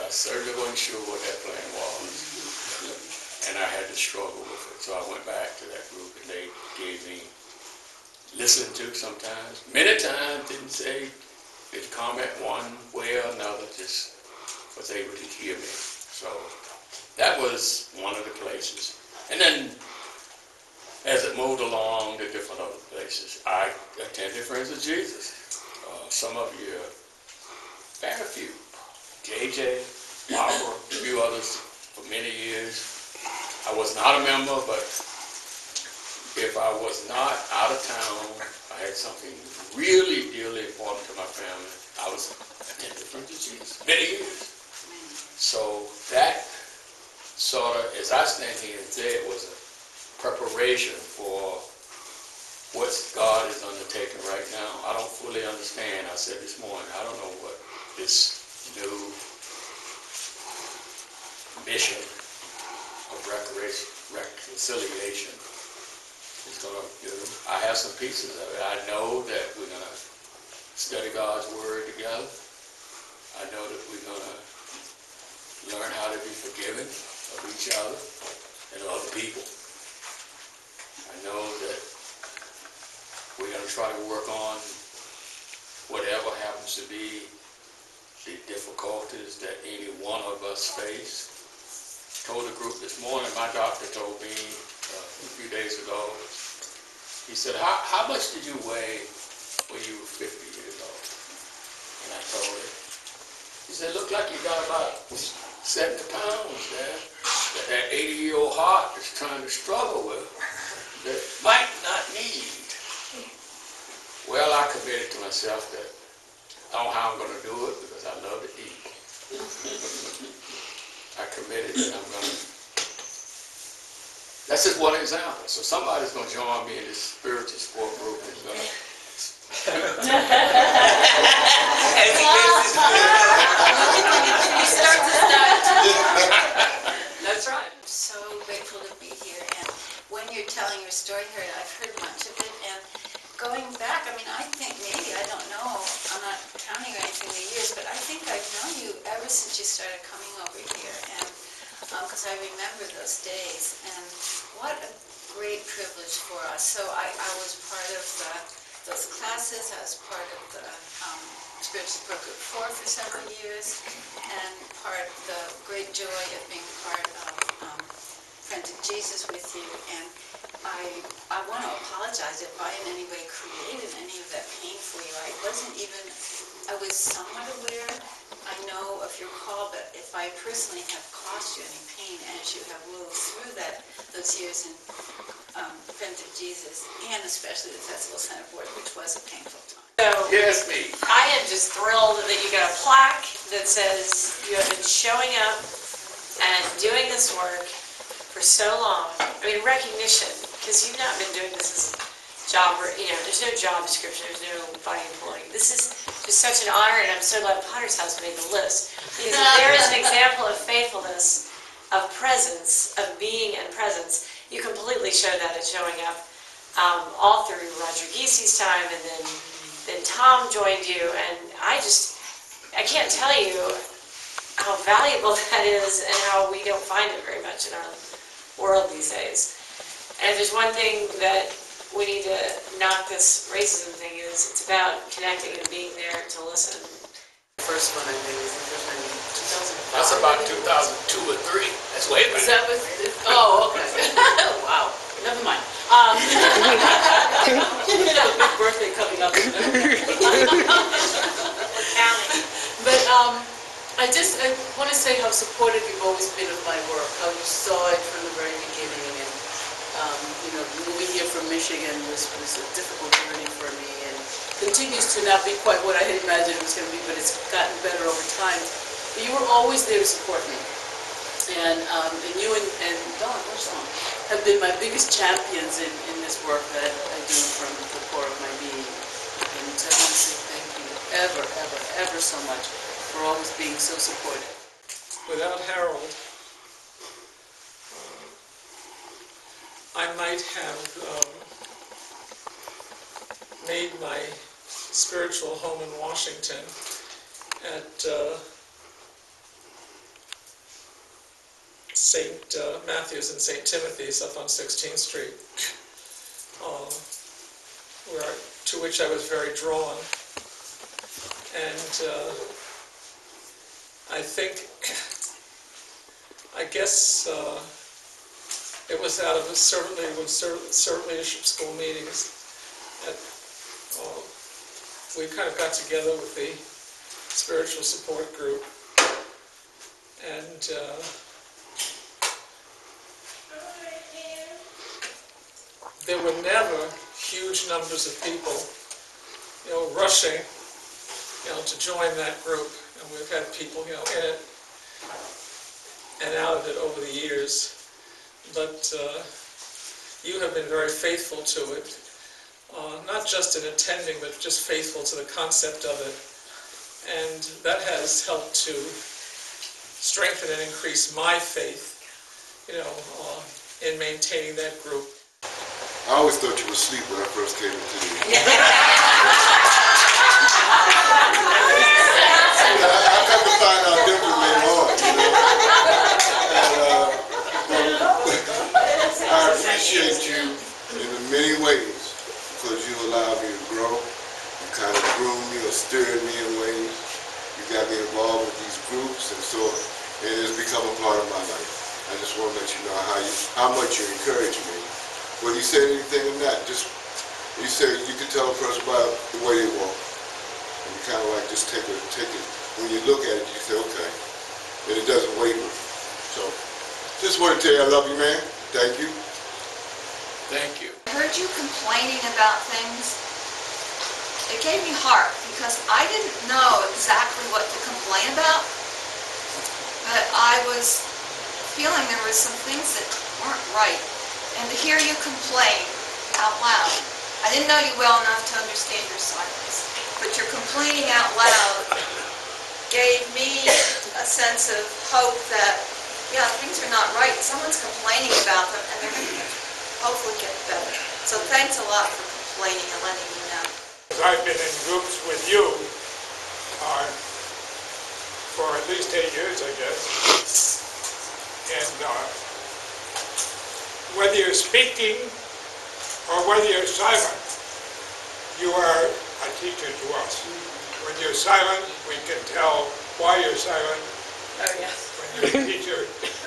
certainly wasn't sure what that plan was, and I had to struggle with it. So I went back to that group, and they gave me listening to sometimes. Many times didn't comment one way or another, just was able to hear me. So that was one of the places. And then as it moved along to different other places, I attended Friends of Jesus. Some of you, very few, JJ, Barbara, a few others for many years. I was not a member, but if I was not out of town, I had something really, really important to my family, I was attending Friends of Jesus, many years. So that sort of, as I stand here and say, it was a preparation for what God is undertaking right now. I don't fully understand. I said this morning, I don't know what this new mission of reconciliation is going to do. I have some pieces of it. I know that we're going to study God's Word together. I know that we're going to learn how to be forgiving of each other and of other people. I know that we're going to try to work on whatever happens to be the difficulties that any one of us face. I told the group this morning, my doctor told me a few days ago, he said, how much did you weigh when you were 50 years old? And I told him, he said, look like you got about 70 pounds there that 80-year-old heart is trying to struggle with that might not need. Well, I committed to myself that I don't know how I'm going to do it because I love to eat. I committed that I'm going to. That's just one example. So somebody's going to join me in this spiritual sport group that's going to. That's right. I'm so grateful to be here. And when you're telling your story here, I've heard much of it. And going back, I mean, I think maybe, I don't know, I'm not counting or anything the years, but I think I've known you ever since you started coming over here. And because I remember those days. And what a great privilege for us. So I was part of those classes. I was part of the Spiritual Support Group 4 for several years, and part of the great joy of being part of Friends of Jesus with you. And I want to apologize if I in any way created any of that pain for you. I was somewhat aware, I know of your call, but if I personally have caused you any pain as you have moved through those years in Friends of Jesus, and especially the Festival Center Board, which was a painful time. So, Yes, me. I am just thrilled that you got a plaque that says you have been showing up and doing this work for so long. I mean, recognition, because you've not been doing this as a job, there's no job description, there's no body employee. This is just such an honor, and I'm so glad Potter's House made the list. Because if there is an example of faithfulness, of presence, of being and presence, you completely showed that at showing up all through Roger Giesi's time, and then Tom joined you, and I can't tell you how valuable that is and how we don't find it very much in our world these days. And if there's one thing that we need to knock this racism thing is, it's about connecting and being there to listen. The first one I did was the first one in 2005. That's about 2002 or 3. That's way back. Is that what? Oh, okay. Wow. Never mind. You have a big birthday coming up. But I want to say how supportive you've always been of my work, how you saw it from the very beginning, and moving here from Michigan was a difficult journey for me, and continues to not be quite what I had imagined it was going to be, but it's gotten better over time. But you were always there to support me, and you and Don, have been my biggest champions in this work that I do from the core of my being. And I want to say thank you ever, ever, ever so much for always being so supportive. Without Harold, I might have made my spiritual home in Washington at St. Matthew's and St. Timothy's up on 16th Street, to which I was very drawn. And I guess it was out of servant leadership school meetings. We kind of got together with the spiritual support group, and there were never huge numbers of people, rushing, to join that group. And we've had people, in it and out of it over the years. But you have been very faithful to it, not just in attending, but just faithful to the concept of it. And that has helped to strengthen and increase my faith, in maintaining that group. I always thought you were asleep when I first came into the... I got to find out different later on, And I appreciate you in many ways because you allowed me to grow. You kind of groomed me or stirred me in ways. You got me involved with these groups, and so it has become a part of my life. I just want to let you know how much you encourage me. Whether you say anything or not, you can tell a person about the way they walk. And you kind of like just take it. When you look at it, you say, okay. And it doesn't waver. So, just want to tell you I love you, man. Thank you. Thank you. I heard you complaining about things. It gave me heart because I didn't know exactly what to complain about, but I was feeling there were some things that weren't right. And to hear you complain out loud, I didn't know you well enough to understand your silence, but your complaining out loud gave me a sense of hope that, yeah, things are not right. Someone's complaining about them, and they're going to hopefully get better. So thanks a lot for complaining and letting me know. I've been in groups with you for at least 8 years, I guess. And whether you're speaking or whether you're silent, you are a teacher to us. When you're silent, we can tell why you're silent. Oh, yes. When you're a teacher,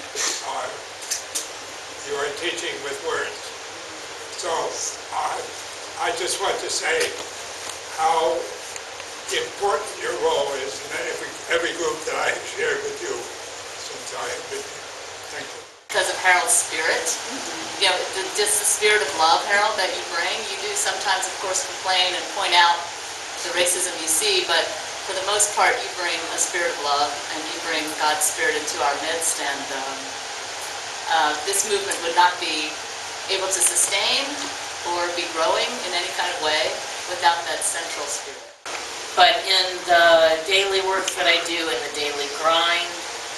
you are teaching with words. So I just want to say how important your role is in every group that I have shared with you since I have been here. Thank you. Because of Harold's spirit, just the spirit of love, Harold, that you bring. You do sometimes, of course, complain and point out the racism you see, but for the most part, you bring a spirit of love, and you bring God's spirit into our midst, and this movement would not be able to sustain or be growing in any kind of way without that central spirit. But in the daily work that I do, in the daily grind,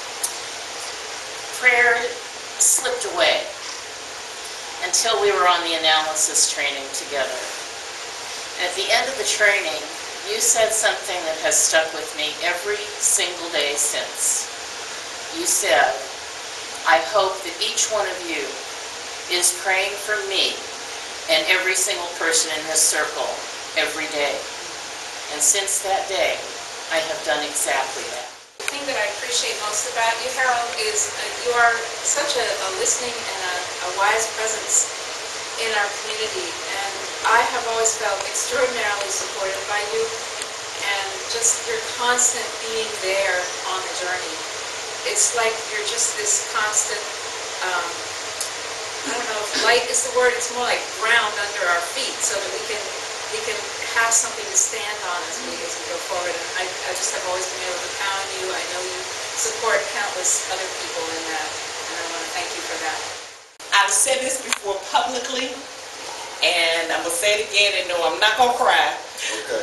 prayer slipped away until we were on the analysis training together. And at the end of the training, you said something that has stuck with me every single day since. You said, I hope that each one of you is praying for me and every single person in this circle every day. And since that day, I have done exactly that. The thing that I appreciate most about you, Harold, is you are such a listening and a wise presence in our community. And I have always felt extraordinarily supported by you, and just your constant being there on the journey. It's like you're just this constant, I don't know if light is the word, it's more like ground under our feet so that we can have something to stand on as we go forward. And I just have always been able to count on you. I know you support countless other people in that, and I want to thank you for that. I've said this before publicly, and I'm going to say it again, and no, I'm not going to cry. Okay.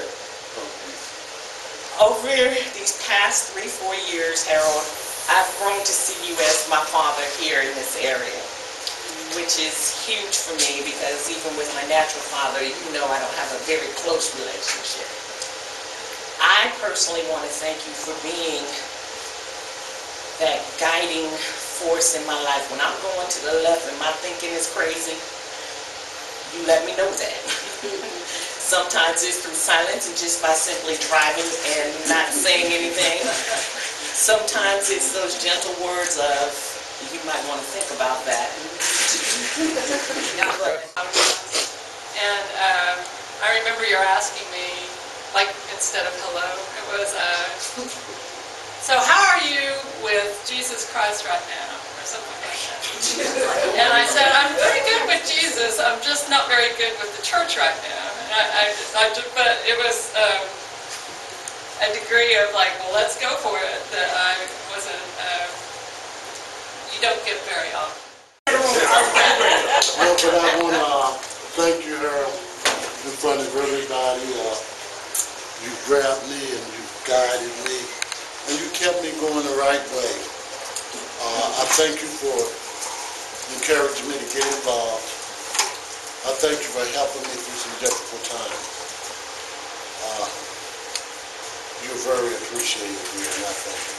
Over these past 3-4 years, Harold, I've grown to see you as my father here in this area, which is huge for me because even with my natural father, I don't have a very close relationship. I personally want to thank you for being that guiding force in my life. When I'm going to the left and my thinking is crazy, you let me know that. Sometimes it's through silence and just by simply driving and not saying anything. Sometimes it's those gentle words of, you might want to think about that. And I remember you're asking me, like, instead of hello, it was, so how are you with Jesus Christ right now? Or something like that. And I said, I'm pretty good with Jesus, I'm just not very good with the church right now. And but it was a degree of like, well, let's go for it, that I wasn't, you don't get very often. Well, but I want to thank you, Harold, in front of everybody. You grabbed me and you guided me, and you kept me going the right way. I thank you for encouraging me to get involved. I thank you for helping me through some difficult times. You're very appreciated here, and I thank you.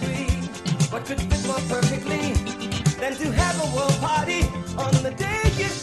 Could fit more perfectly than to have a world party on the day you